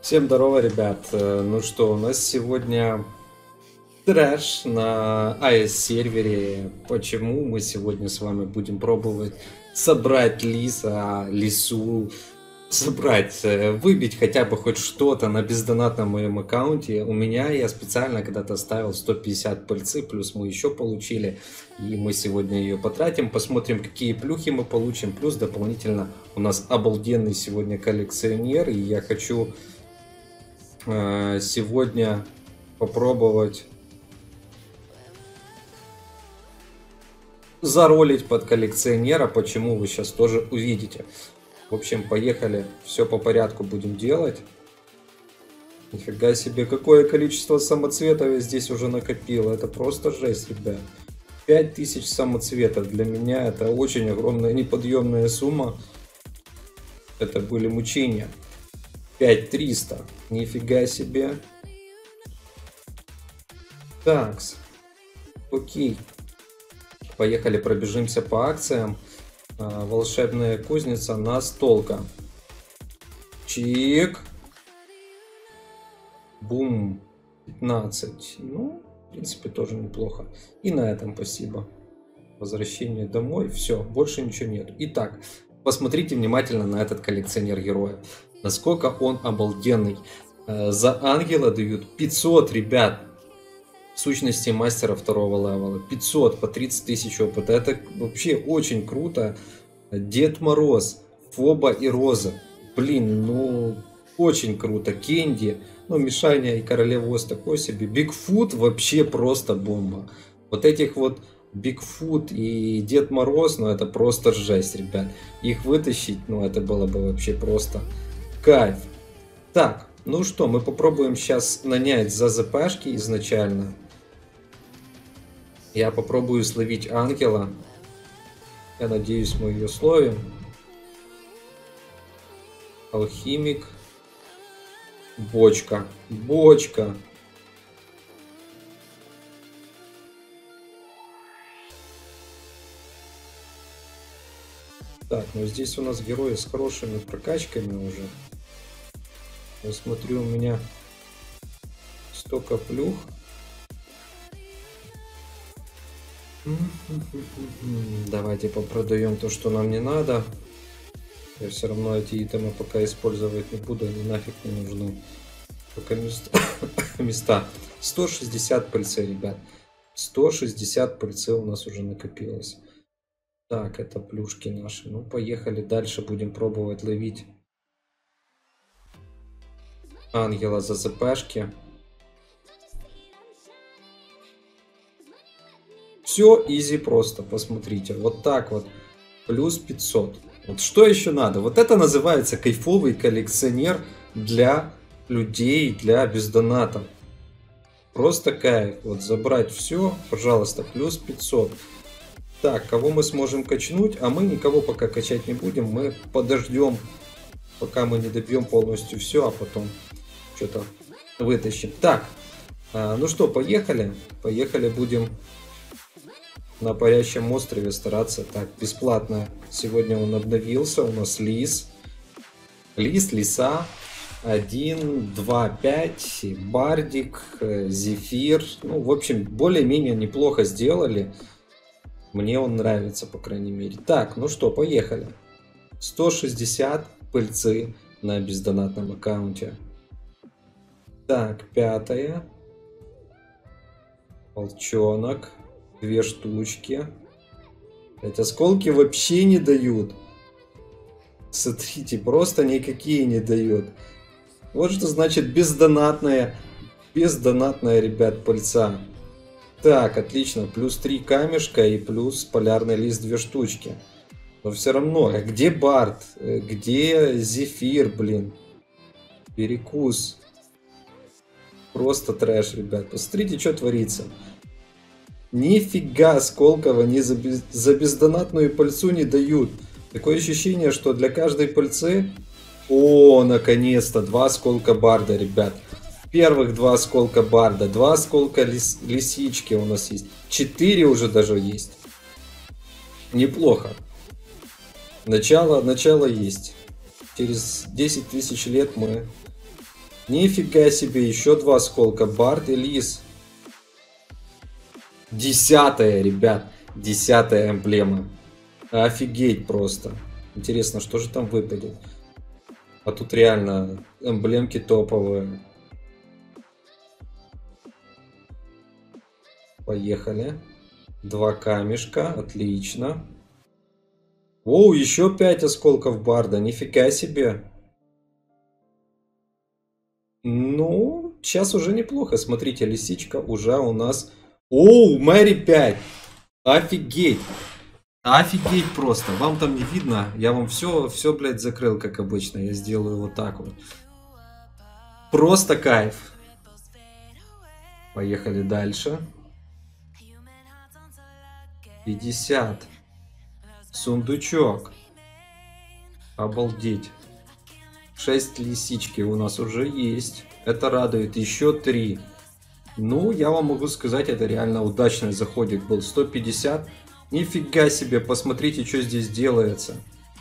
Всем здорово, ребят. Ну что, у нас сегодня трэш на AES сервере. Почему мы сегодня с вами будем пробовать собрать лису, собрать, выбить хотя бы хоть что-то на бездонатном моем аккаунте. У меня я специально когда-то ставил 150 пыльцы, плюс мы еще получили. И мы сегодня ее потратим, посмотрим, какие плюхи мы получим. Плюс дополнительно у нас обалденный сегодня коллекционер. И я хочу сегодня попробовать заролить под коллекционера, почему вы сейчас тоже увидите. В общем, поехали, все по порядку будем делать. Нифига себе, какое количество самоцветов я здесь уже накопил, это просто жесть, ребят. 5000 самоцветов, для меня это очень огромная неподъемная сумма. Это были мучения. 5300, нифига себе. Такс, окей. Поехали, пробежимся по акциям. Волшебная кузница, настолка. Чик. Бум. 15. Ну, в принципе, тоже неплохо. И на этом спасибо. Возвращение домой. Все, больше ничего нет. Итак, посмотрите внимательно на этот коллекционер героя. Насколько он обалденный. За ангела дают 500, ребят. Сущности мастера второго левела. 500 по 30 тысяч опыта. Это вообще очень круто. Дед Мороз, Фоба и Роза. Блин, ну очень круто. Кенди, ну Мишаня и Королева Оз такой себе. Бигфут вообще просто бомба. Вот этих вот Бигфут и Дед Мороз, ну это просто жесть, ребят. Их вытащить, ну это было бы вообще просто кайф. Так, ну что, мы попробуем сейчас нанять за ЗПшки изначально. Я попробую словить ангела. Я надеюсь, мы ее словим. Алхимик. Бочка. Бочка. Так, ну здесь у нас герои с хорошими прокачками уже. Я смотрю, у меня столько плюх. Давайте попродаем то, что нам не надо. Я все равно эти итемы пока использовать не буду, они нафиг не нужны. Пока места. 160 пыльцы, ребят. 160 пыльцы у нас уже накопилось. Так, это плюшки наши. Ну, поехали дальше, будем пробовать ловить ангела за ЗПшки. Все изи просто, посмотрите. Вот так вот. Плюс 500. Вот что еще надо? Вот это называется кайфовый коллекционер для людей, для бездонатов. Просто кайф. Вот забрать все, пожалуйста, плюс 500. Так, кого мы сможем качнуть? А мы никого пока качать не будем. Мы подождем, пока мы не добьем полностью все, а потом что-то вытащим. Так, ну что, поехали. Поехали, будем на парящем острове стараться. Так, бесплатно. Сегодня он обновился. У нас лис. Лиса. 1, 2, 5. Бардик. Зефир. Ну, в общем, более-менее неплохо сделали. Мне он нравится, по крайней мере. Так, ну что, поехали. 160 пыльцы на бездонатном аккаунте. Так, 5. Волчонок. 2 штучки. Эти осколки вообще не дают. Смотрите, просто никакие не дают. Вот что значит бездонатная, ребят, пыльца. Так, отлично. Плюс 3 камешка и плюс полярный лист 2 штучки. Но все равно, а где Барт? Где Зефир, блин? Перекус. Просто трэш, ребят. Посмотрите, что творится. Нифига Сколково ни за бездонатную пыльцу не дают. Такое ощущение, что для каждой пыльцы... О, наконец-то, 2 осколка Барда, ребят. Первых 2 осколка Барда, 2 осколка лисички у нас есть. 4 уже даже есть. Неплохо. Начало есть. Через 10 тысяч лет мы Нифига себе, еще 2 осколка. Барт и Лис. 10-я, ребят. 10-я эмблема. Офигеть просто. Интересно, что же там выпадет? А тут реально эмблемки топовые. Поехали. 2 камешка. Отлично. Оу, еще 5 осколков Барда. Нифига себе. Ну, сейчас уже неплохо. Смотрите, лисичка уже у нас... Оу, Мэри 5. Офигеть. Офигеть просто. Вам там не видно. Я вам все, блядь, закрыл, как обычно. Я сделаю вот так вот. Просто кайф. Поехали дальше. 50. Сундучок. Обалдеть. 6 лисички у нас уже есть. Это радует. Еще 3. Ну, я вам могу сказать, это реально удачный заходик был. 150. Нифига себе, посмотрите, что здесь делается.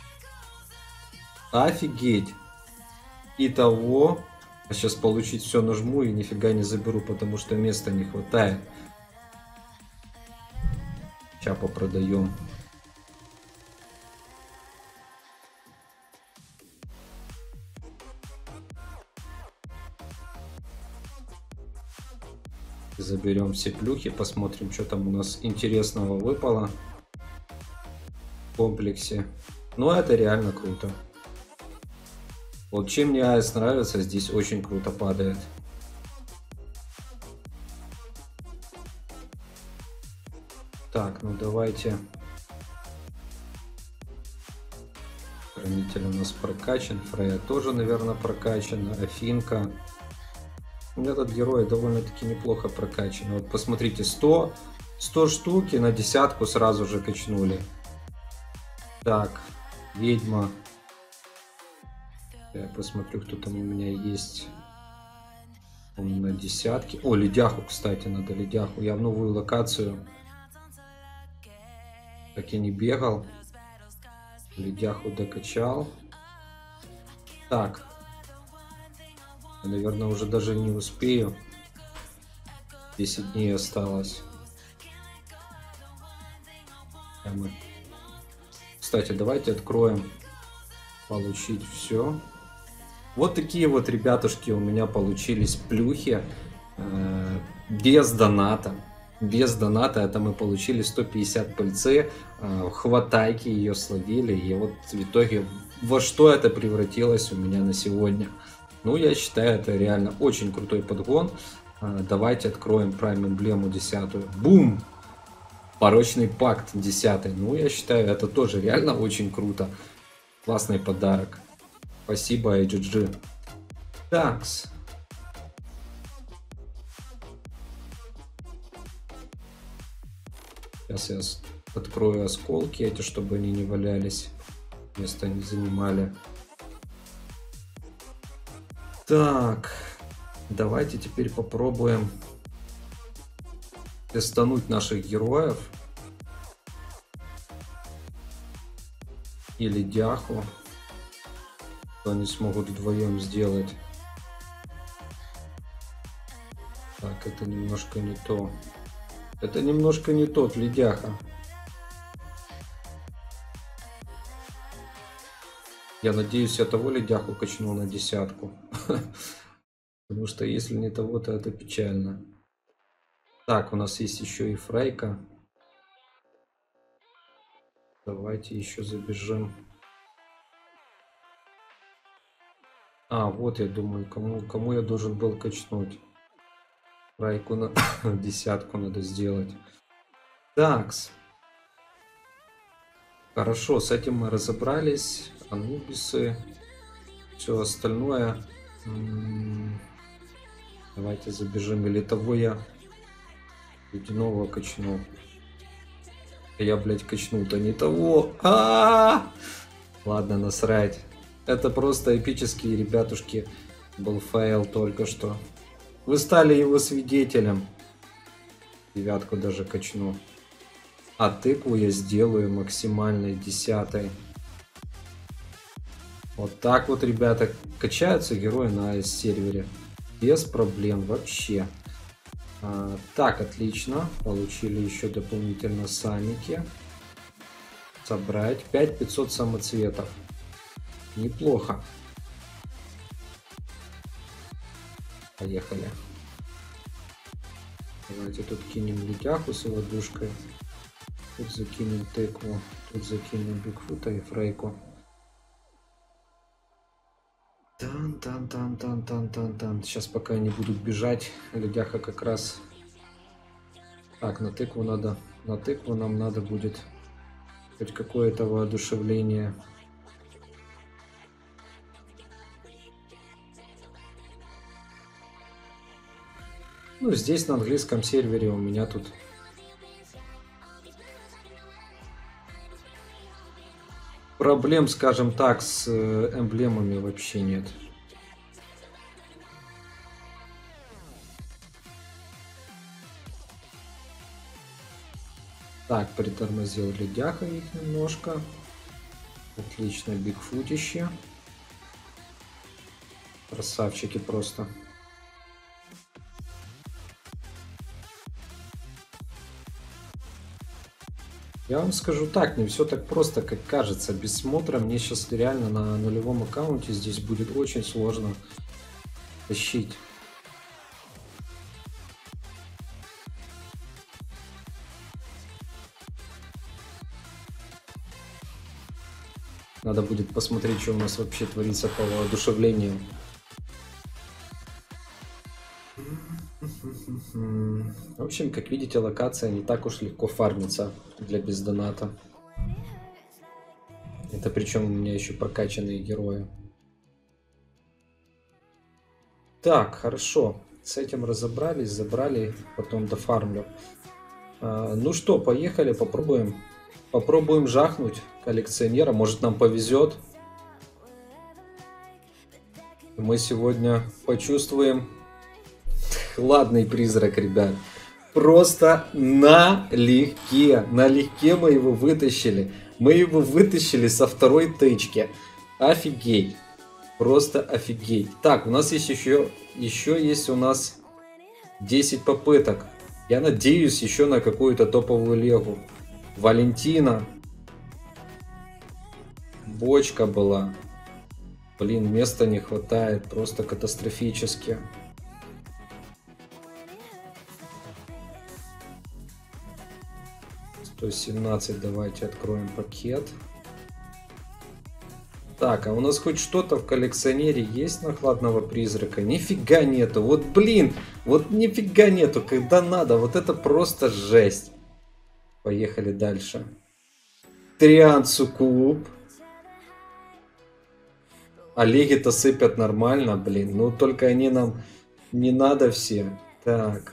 Офигеть. Итого, сейчас получить все нажму и нифига не заберу, потому что места не хватает. Сейчас попродаем. Заберем все плюхи, посмотрим, что там у нас интересного выпало в комплексе. Ну, это реально круто. Вот чем мне Айс нравится, здесь очень круто падает. Так, ну давайте. Хранитель у нас прокачан, Фрея тоже, наверное, прокачана, Афинка. Этот герой довольно-таки неплохо прокачан. Вот посмотрите, 100 штуки на 10-ку сразу же качнули. Так, ведьма. Я посмотрю, кто там у меня есть. Он на 10-ке. О, ледяху, кстати, надо ледяху. Я в новую локацию так и не бегал. Ледяху докачал. Так. Я, наверное, уже даже не успею. 10 дней осталось. Кстати, давайте откроем. Получить все. Вот такие вот, ребятушки, у меня получились плюхи. Без доната. Без доната это мы получили 150 пыльцы. Хватайки ее словили. И вот в итоге во что это превратилось у меня на сегодня. Ну, я считаю, это реально очень крутой подгон. Давайте откроем Prime эмблему 10-ю. Бум! Порочный пакт 10-й. Ну, я считаю, это тоже реально очень круто. Классный подарок. Спасибо, IGG. Такс. Сейчас я открою осколки эти, чтобы они не валялись. Место не занимали. Так, давайте теперь попробуем тестануть наших героев. Или дяху. Что они смогут вдвоем сделать. Так, это немножко не то. Это немножко не тот ледяха. Я надеюсь, я того ледяху качну на 10-ку. Потому что если не того, то это печально. Так, у нас есть еще и Фрейка. Давайте еще забежим. А, вот я думаю, кому я должен был качнуть. Фрейку на 10-ку надо сделать. Такс. Хорошо, с этим мы разобрались. Анубисы. Все остальное. Давайте забежим. Или того я ледяного качну. Я, блядь, качнул-то не того. Ладно, насрать. Это просто эпические, ребятушки. Был фейл только что. Вы стали его свидетелем. 9-ку даже качну. А тыкву я сделаю максимальной 10-й. Вот так вот, ребята, качаются герои на AES-сервере. Без проблем вообще. Так, отлично. Получили еще дополнительно саники. Собрать 5500 самоцветов. Неплохо. Поехали. Давайте тут кинем летяху с ладушкой. Тут закинем тыкву. Тут закинем Бигфута и Фрейку. Тан-тан-тан-тан-тан-тан-тан. Сейчас пока они будут бежать. Ледяха как раз. Так, на тыкву надо. На тыкву нам надо будет хоть какое-то воодушевление. Ну, здесь на английском сервере у меня тут проблем, скажем так, с эмблемами вообще нет. Так, притормозил ледяха их немножко. Отлично, бигфутище. Красавчики просто. Я вам скажу так, не все так просто, как кажется. Без смотра мне сейчас реально на нулевом аккаунте здесь будет очень сложно тащить. Надо будет посмотреть, что у нас вообще творится по воодушевлению. В общем, как видите, локация не так уж легко фармится для бездоната. Это причем у меня еще прокачанные герои. Так, хорошо. С этим разобрались, забрали, потом дофармлю. Ну что, поехали, попробуем. Попробуем жахнуть коллекционера. Может, нам повезет. Мы сегодня почувствуем хладный призрак, ребят. Просто налегке. Налегке мы его вытащили. Мы его вытащили со второй тычки. Офигеть. Просто офигеть. Так, у нас есть еще есть у нас 10 попыток. Я надеюсь еще на какую-то топовую легу. Валентина. Бочка была. Блин, места не хватает. Просто катастрофически. $117. Давайте откроем пакет. Так, а у нас хоть что-то в коллекционере есть на хладного призрака? Нифига нету. Вот блин, вот нифига нету, когда надо. Вот это просто жесть. Поехали дальше. Триан Суккуб. Олеги-то сыпят нормально, блин. Ну только они нам не надо все. Так.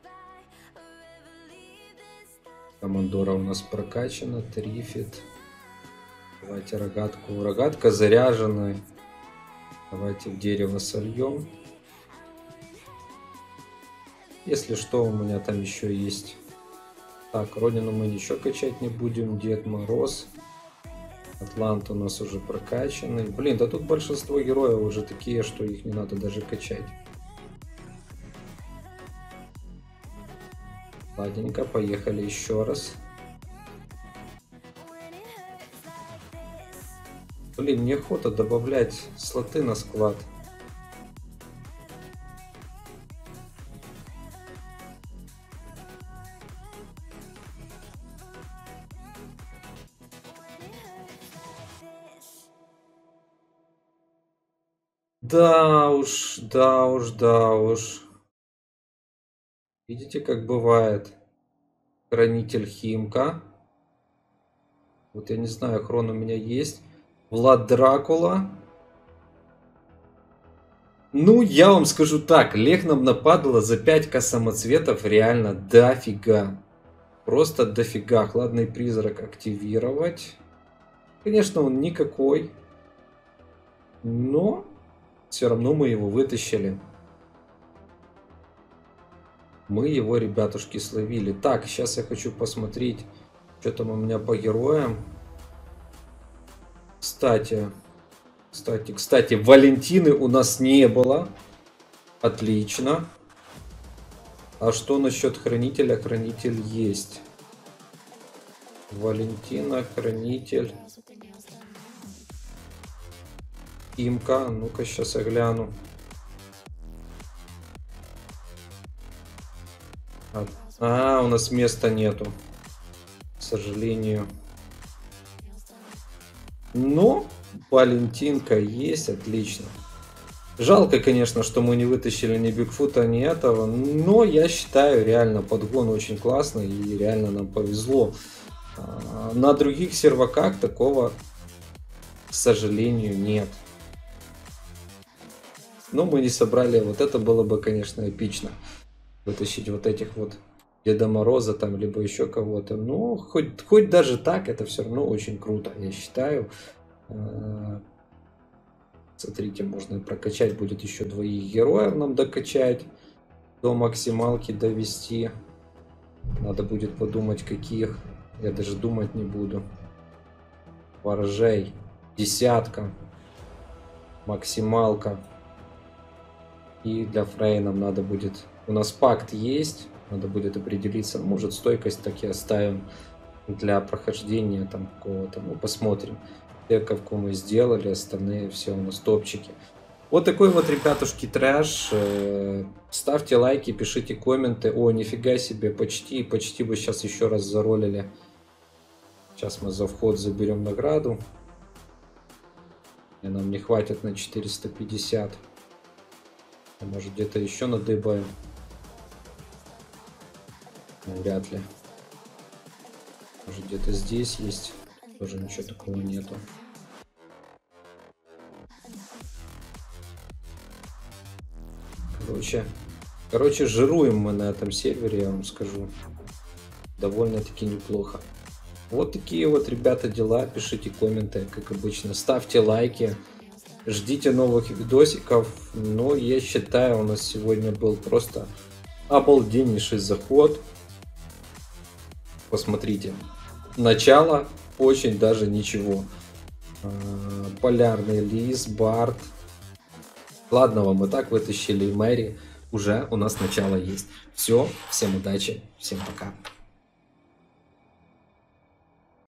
Командора у нас прокачана. Трифит. Давайте рогатку. Рогатка заряженная. Давайте в дерево сольем. Если что, у меня там еще есть. Так, Родину мы ничего качать не будем. Дед Мороз. Атлант у нас уже прокачанный. Блин, да тут большинство героев уже такие, что их не надо даже качать. Ладненько, поехали еще раз. Блин, неохота добавлять слоты на склад. Да уж, да уж, да уж. Видите, как бывает. Хранитель Химка. Вот я не знаю, хрон у меня есть. Влад Дракула. Ну, я вам скажу так. Лег нам нападало за 5к самоцветов реально дофига. Просто дофига. Хладный призрак активировать. Конечно, он никакой. Но все равно мы его вытащили. Мы его, ребятушки, словили. Так, сейчас я хочу посмотреть, что там у меня по героям. Кстати, Кстати, Валентины у нас не было. Отлично. А что насчет хранителя? Хранитель есть. Валентина, хранитель. Имка. Ну-ка, сейчас я гляну. У нас места нету. К сожалению. Но Валентинка есть, отлично. Жалко, конечно, что мы не вытащили ни Бигфута, ни этого, но я считаю, реально подгон очень классный и реально нам повезло. На других серваках такого, к сожалению, нет. Но мы не собрали, вот это было бы, конечно, эпично. Вытащить вот этих вот Деда Мороза там, либо еще кого-то. Ну, хоть даже так, это все равно очень круто, я считаю. Смотрите, можно прокачать, будет еще двоих героев нам докачать. До максималки довести. Надо будет подумать, каких. Я даже думать не буду. Ворожей. 10. Максималка. И для Фрей нам надо будет... У нас пакт есть. Надо будет определиться. Может, стойкость так и оставим для прохождения там какого-то. Ну, посмотрим. Тековку мы сделали, остальные все у нас топчики. Вот такой вот, ребятушки, трэш. Ставьте лайки, пишите комменты. О, нифига себе, почти бы сейчас еще раз заролили. Сейчас мы за вход заберем награду. И нам не хватит на 450. А может, где-то еще надыбаем. Вряд ли. Может, где-то здесь есть. Тоже ничего такого нету. Короче, жируем мы на этом сервере, я вам скажу. Довольно-таки неплохо. Вот такие вот, ребята, дела. Пишите комменты, как обычно. Ставьте лайки. Ждите новых видосиков. Но я считаю, у нас сегодня был просто обалденнейший заход. Посмотрите. Начало очень даже ничего. Полярный лис, Барт. Ладно, вам и так вытащили, и Мэри. Уже у нас начало есть. Все, всем удачи, всем пока.